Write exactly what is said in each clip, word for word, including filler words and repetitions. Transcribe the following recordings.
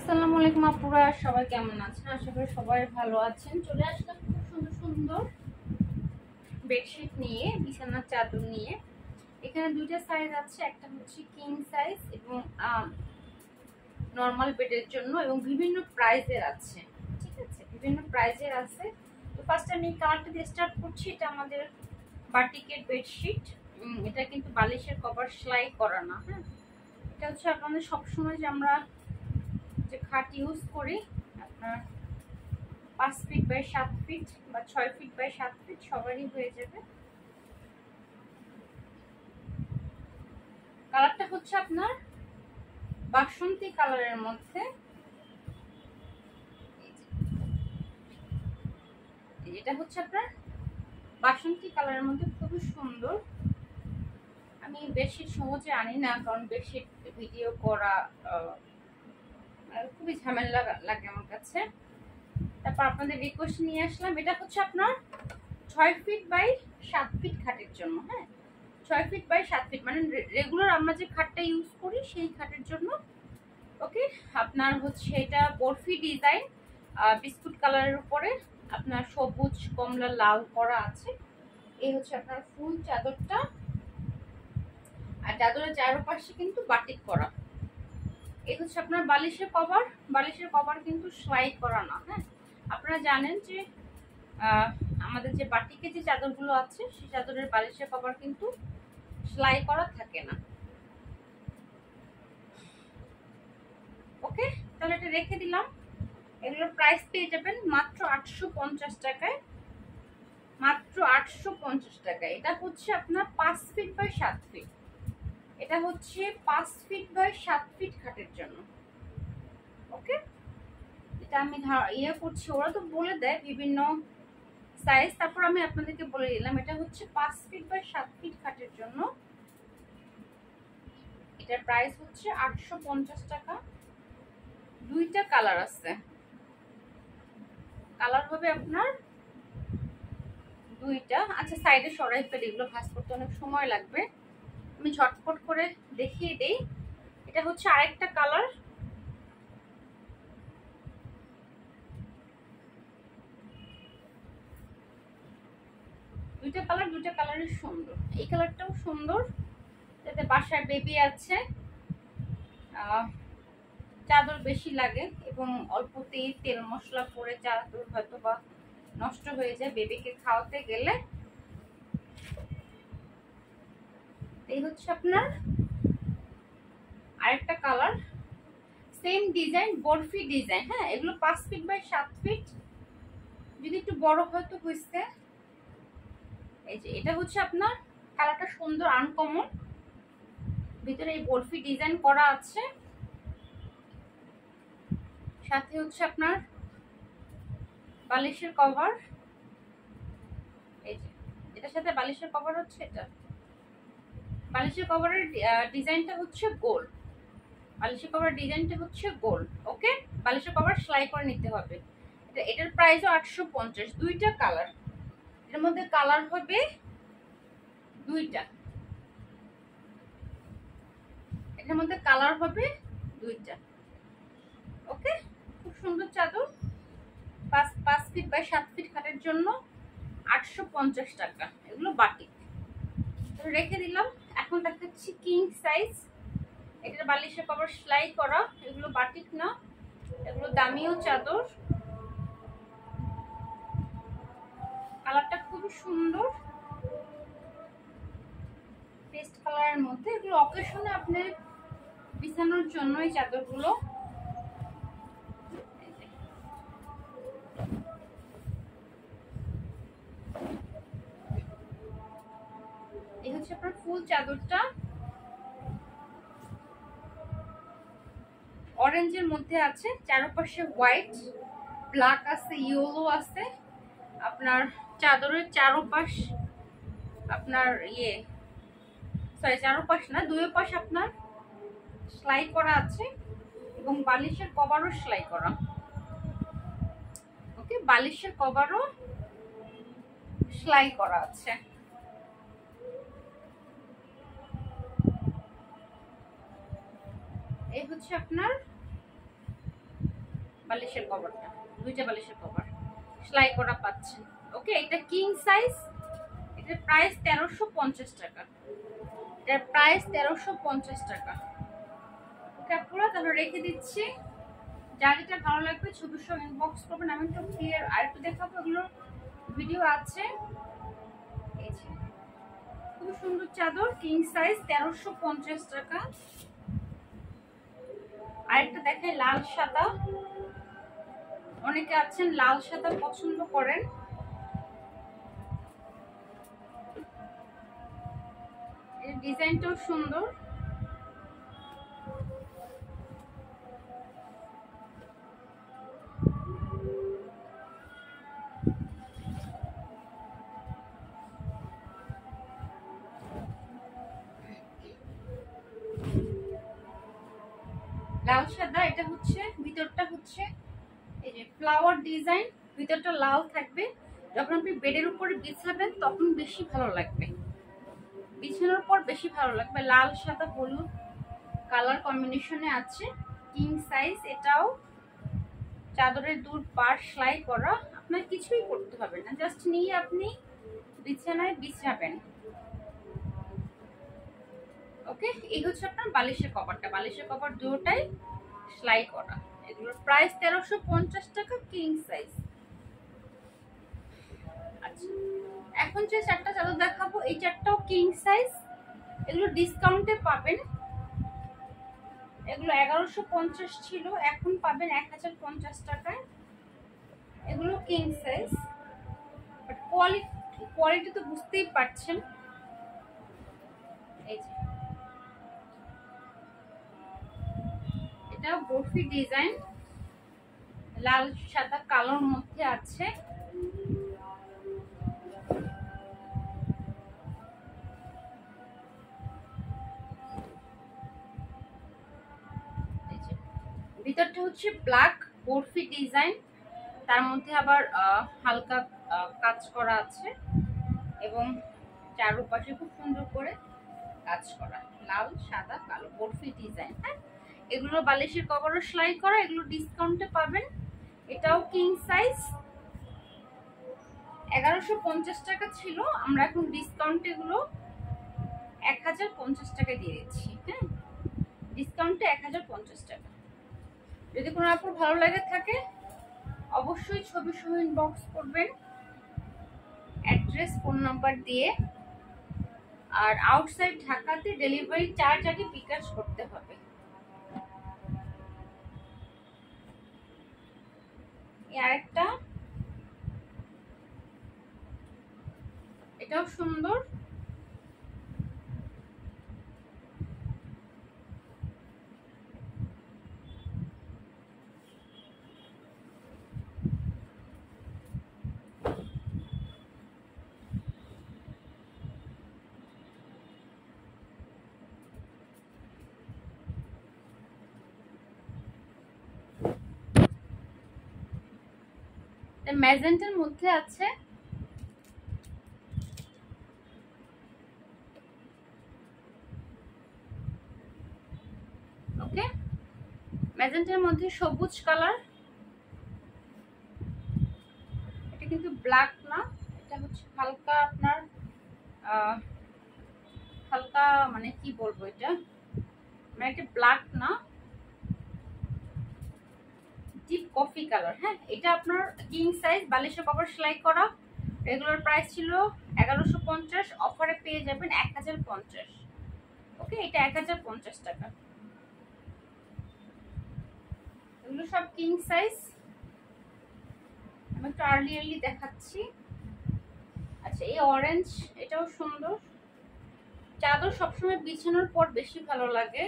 আসসালামু আলাইকুম আপুরা, সবাই কেমন আছেন? আশা করি সবাই ভালো আছেন। চলে আসলাম খুব সুন্দর সুন্দর বেডশিট নিয়ে, বিছানার চাদর নিয়ে। এখানে দুইটা সাইজ আছে, একটা হচ্ছে কিং সাইজ এবং নর্মাল বেডের জন্য, এবং বিভিন্ন প্রাইজের আছে। ঠিক আছে, বিভিন্ন প্রাইজের আছে। তো ফার্স্ট আমি কালারটা দিয়ে স্টার্ট করছি। এটা আমাদের বাটিকের বেডশিট। এটা কিন্তু বালিশের কভার সেলাই করা না। হ্যাঁ, এটা হচ্ছে আপনাদের সবসময় যে আমরা যে খাট ইউজ করি, আপনার পাঁচ ফিট বাই সাত ফিট বা ছয় ফিট বাই সাত ফিট সবারই হয়ে যাবে। কালারটা হচ্ছে আপনার বাসন্তী কালারের মধ্যে। এটা হচ্ছে আপনার বাসন্তী কালারের মধ্যে, খুবই সুন্দর। আমি বেডশিট সহজে আনি না, কারণ বেডশিট ভিডিও করা খুবই ঝামেলা লাগে আমার কাছে। তারপর আপনাদের রিকোয়েস্ট নিয়ে আসলাম। এটা হচ্ছে আপনার ছয় ফিট বাই সাত ফিট খাটের জন্য। হ্যাঁ, ছয় ফিট বাই সাত ফিট মানে রেগুলার আমরা যে খাটটা ইউজ করি সেই খাটের জন্য। ওকে, আপনার হচ্ছে এটা বরফি ডিজাইন, বিস্কুট কালারের উপরে আপনার সবুজ কমলা লাল করা আছে। এই হচ্ছে আপনার ফুল চাদরটা, আর চাদরের চারপাশে কিন্তু বাটিক করা। এই হচ্ছে আপনার বালিশের কভার। বালিশের কভার কিন্তু সেলাই করা না। হ্যাঁ, আপনারা জানেন যে আমাদের যে বাটিকে যে চাদরগুলো আছে সেই চাদরের বালিশের কভার কিন্তু সেলাই করা থাকে না। ওকে, তাহলে এটা রেখে দিলাম। এগুলোর প্রাইস পেয়ে যাবেন মাত্র আটশো পঞ্চাশ টাকায়। মাত্র আটশো পঞ্চাশ টাকায়। এটা হচ্ছে আপনার পাঁচ ফিট বাই সাত ফিট। এটা হচ্ছে পাঁচ ফিট বাই সাত ফিট খাটের জন্য। ওকে, এটা আমি ইয়ে করছি, ওরা তো বলে দেয় বিভিন্ন সাইজ, তারপর আমি আপনাদেরকে বলে দিলাম। এটা হচ্ছে পাঁচ ফিট বাই সাত ফিট খাটের জন্য। এটার প্রাইস হচ্ছে আটশো পঞ্চাশ টাকা। দুইটা কালার আছে, কালার হবে আপনার দুইটা। আচ্ছা, সাইডে সরাই ফেলে, এগুলো ভাঁজ করতে অনেক সময় লাগবে, আমি ঝটপট করে দেখিয়ে দেই। এটা হচ্ছে আরেকটা কালার। দুইটা কালার, দুইটা কালারই সুন্দর। এই কালারটাও সুন্দর, যাতে বাসায় বেবি আছে, চাদর বেশি লাগে এবং অল্পতেই তেল মশলা পরে চাদর হয়তো বা নষ্ট হয়ে যায় বেবিকে খাওয়াতে গেলে। এই হচ্ছে আপনার আরেকটা colour, same design, barfi design. হ্যাঁ, এগুলো পাঁচ ফিট বাই সাত ফিট, যদি একটু বড় হয়তো হয়েছে। এই যে এটা হচ্ছে আপনার কালারটা সুন্দর, আনকমন, ভিতরে এই বরফি ডিজাইন করা আছে। সাথে হচ্ছে আপনার বালিশের কভার। এই যে এটার সাথে বালিশের কভার হচ্ছে এটা। বালিশের কভারের ডিজাইনটা হচ্ছে গোল। বালিশের কভার ডিজাইনটা হচ্ছে গোল। ওকে, বালিশের কভার সেলাই করে নিতে হবে। এটা এটার প্রাইসও আটশো পঞ্চাশ। দুইটা কালার, এর মধ্যে কালার হবে দুইটা। এটার মধ্যে কালার হবে দুইটা। ওকে, খুব সুন্দর চাদর। পাঁচ পাঁচ ফিট বাই সাত ফিট খাটের জন্য আটশো পঞ্চাশ টাকা। এগুলো বাটিক, রেখে দিলাম। এখন দেখাচ্ছি কিং সাইজ। এটার বালিশের কভার সেলাই করা, এগুলো বাটিক না, এগুলো দামিও চাদর। কালারটা খুবই সুন্দর, পেস্ট কালারের মধ্যে। এগুলো অকেশনে আপনি বিছানোর জন্য এই চাদরগুলো। এই হচ্ছে আপনার ফুল চাদরটা, অরেঞ্জের মধ্যে আছে, চারপাশে হোয়াইট, ব্ল্যাক আছে, ইয়েলো আছে। আপনার চাদরের চারপাশ আপনার ইয়ে সরি চারপাশ না, দুই পাশ আপনার সেলাই করা আছে এবং বালিশের কভারও সেলাই করা। ওকে, বালিশের কভারও সেলাই করা আছে। এই হচ্ছে আপনার বালিশের কভারটা, দুইটা বালিশের কভার সেলাই করা পাচ্ছেন। ওকে, এটা কিং সাইজ, এটার প্রাইস তেরোশো পঞ্চাশ টাকা, এটার প্রাইস তেরোশো পঞ্চাশ টাকা। ওকে পুরো তাহলে রেখে দিচ্ছি, যার যেটা ভালো লাগবে ছবির সঙ্গে ইনবক্স করবেন। আমি একটু ক্লিয়ার আর একটু দেখাবো, এগুলোর ভিডিও আছে। এই যে খুব সুন্দর চাদর, কিং সাইজ, তেরোশো পঞ্চাশ টাকা। আরেকটা দেখাই লাল সাদা, অনেকে আছেন লাল সাদা পছন্দ করেন। এই ডিজাইনটাও সুন্দর, লাল সাদা। এটা হচ্ছে ভিতরটা হচ্ছে এই যে ফ্লাওয়ার ডিজাইন, ভিতরটা লাল থাকবে। যখন আপনি বেডের উপরে বিছাবেন তখন বেশি ভালো লাগবে, বিছানোর পর বেশি ভালো লাগবে। লাল সাদা হলুদ কালার কম্বিনেশনে আছে, কিং সাইজ। এটাও চাদরের দুই পাশ সেলাই করা, আপনার কিছুই করতে হবে না, জাস্ট নিয়ে আপনি বিছানায় বিছাবেন। ওকে, এই হচ্ছে আপনার বালিশের কভারটা, বালিশের কভার দুটোটাই সেলাই করা। এগুলোর প্রাইস তেরোশো পঞ্চাশ টাকা, কিং সাইজ। আচ্ছা, এখন যে চারটা চাদর দেখাবো এই চারটাও কিং সাইজ, এগুলো ডিসকাউন্টে পাবেন। এগুলো এগারোশো পঞ্চাশ ছিল, এখন পাবেন এক হাজার পঞ্চাশ টাকায়। এগুলো king size, but quality quality তো বুঝতেই পারছেন। এই যে এটা বরফি ডিজাইন, লাল সাদা কালোর মধ্যে আছে। ভিতরটা হচ্ছে ব্ল্যাক বরফি ডিজাইন, তার মধ্যে আবার হালকা কাজ করা আছে এবং চারপাশে খুব সুন্দর করে কাজ করা, লাল সাদা কালো বরফি ডিজাইন। হ্যাঁ, এগুলো বালিশের কভারও সেলাই করা, এগুলো ডিসকাউন্টে পাবেন। এটাও কিং সাইজ, এগারোশো পঞ্চাশ টাকা ছিল, আমরা এখন ডিসকাউন্টে এগুলো এক হাজার পঞ্চাশ টাকায় দিয়ে দিচ্ছি। হ্যাঁ, ডিসকাউন্টে এক হাজার পঞ্চাশ টাকা। যদি কোনো আপুর ভালো লাগে থাকে অবশ্যই ছবি সহ ইনবক্স করবেন, অ্যাড্রেস ফোন নাম্বার দিয়ে। আর আউটসাইড ঢাকাতে ডেলিভারি চার্জ আগে বিকাশ করতে হবে। আরেকটা, এটাও সুন্দর, ম্যাজেন্টার মধ্যে আছে। ওকে, ম্যাজেন্টার মধ্যে সবুজ কালার, এটা কিন্তু ব্ল্যাক না, এটা হচ্ছে হালকা আপনার হালকা মানে কি বলবো, এটা মানে এটা ব্ল্যাক না, ডিপ কফি কালার। হ্যাঁ, এটা আপনার কিং সাইজ, বালিশের কভার সেলাই করা। রেগুলার প্রাইস ছিল এগারোশো পঞ্চাশ, অফারে পেয়ে যাবেন এক হাজার পঞ্চাশ। ওকে, এটা এক হাজার পঞ্চাশ টাকা। এগুলো সব কিং সাইজ, আমি একটু আর্লি আর্লি দেখাচ্ছি। আচ্ছা, এই অরেঞ্জ, এটাও সুন্দর। চাদর সবসময় বিছানোর পর বেশি ভালো লাগে।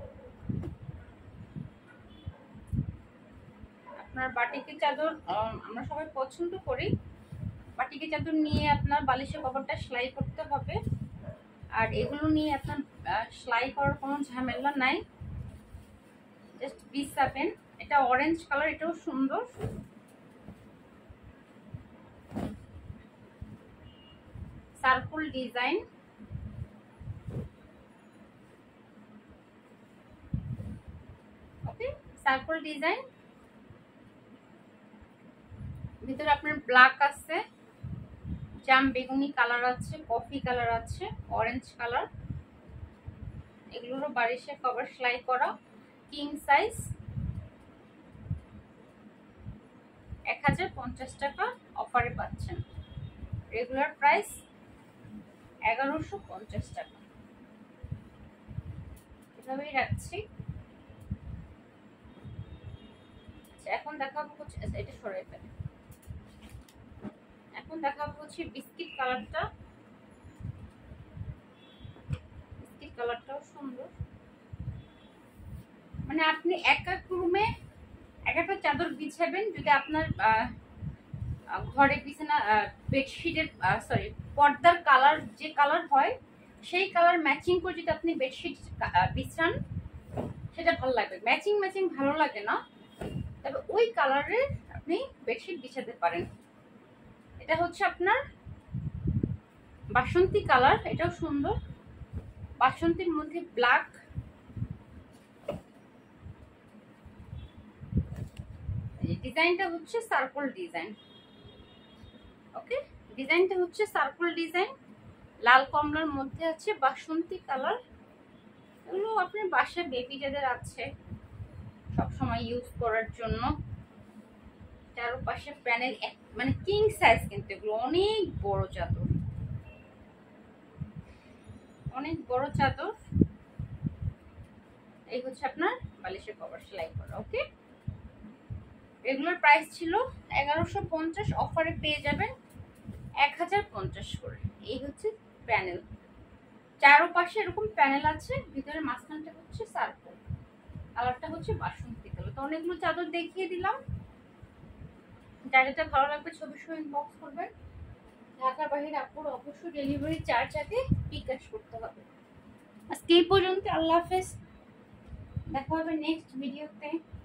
আপনার বাটিকের চাদর আমরা সবাই পছন্দ করি, বাটিকের চাদর নিয়ে আপনার বালিশের কভারটা সেলাই করতে হবে, আর এগুলো নিয়ে আপনার সেলাই করার কোনো ঝামেলা নাই, জাস্ট বিছাবেন। এটা অরেঞ্জ কালার, এটাও সুন্দর। Circle design, okay, circle design. ভিতরে আপনার ব্ল্যাক আছে, জাম বেগুনি কালার আছে, কফি কালার আছে, অরেঞ্জ কালার। এগুলোরও বারিশে কভার সেলাই করা, কিং সাইজ। এক হাজার পঞ্চাশ টাকা অফারে পাচ্ছেন। রেগুলার প্রাইস এগারোশো পঞ্চাশ টাকা। এভাবেই রাখছি। এখন দেখাবো হচ্ছে, এটা সরাই ফেলে। এখন দেখাবো হচ্ছে বিস্কিট কালারটা। বিস্কিট কালারটাও সুন্দর। মানে আপনি এক এক রুমে এক একটা চাদর বিছাবেন, যদি আপনার ঘরে বিছানা বেডশিটের সরি পর্দার কালার যে কালার হয় সেই কালার ম্যাচিং করে যদি আপনি বেডশিট বিছান, সেটা ভালো লাগবে। ম্যাচিং ম্যাচিং ভালো লাগে না, তবে ওই কালারের আপনি বেডশিট বিছাতে পারেন। এটা হচ্ছে আপনার বাসন্তী কালার, এটাও সুন্দর। বাসন্তীর মধ্যে ব্ল্যাক, ডিজাইনটা হচ্ছে সার্কেল ডিজাইন। ওকে, ডিজাইনটা হচ্ছে সার্কেল ডিজাইন, লাল কমলার মধ্যে আছে বাসন্তী কালার। এগুলো আপনার বাসায় বেবি যাদের আছে সবসময় ইউজ করার জন্য। চারপাশে প্যানেল, মানে কিং সাইজ, কিন্তু এগুলো অনেক বড় চাদর, অনেক বড় চাদর। এই হচ্ছে আপনার বালিশের কভার সেলাই করা। ওকে, রেগুলার প্রাইস ছিল এগারোশো পঞ্চাশ, অফারে পেয়ে যাবেন এক হাজার পঞ্চাশ করে। এই হচ্ছে প্যানেল, চারপাশে এরকম প্যানেল আছে, ভিতরে মাঝখানটা হচ্ছে সার্কেল, কালারটা হচ্ছে বাসন্তী কালার। তো অনেকগুলো চাদর দেখিয়ে দিলাম, যার যেটা ভালো লাগবে ছবি সহ ইনবক্স করবেন। ঢাকার বাইরে আপুর অবশ্যই ডেলিভারি চার্জ আগে বিকাশ করতে হবে। আজকে এই পর্যন্ত, আল্লাহ হাফেজ, দেখা হবে নেক্সট ভিডিওতে।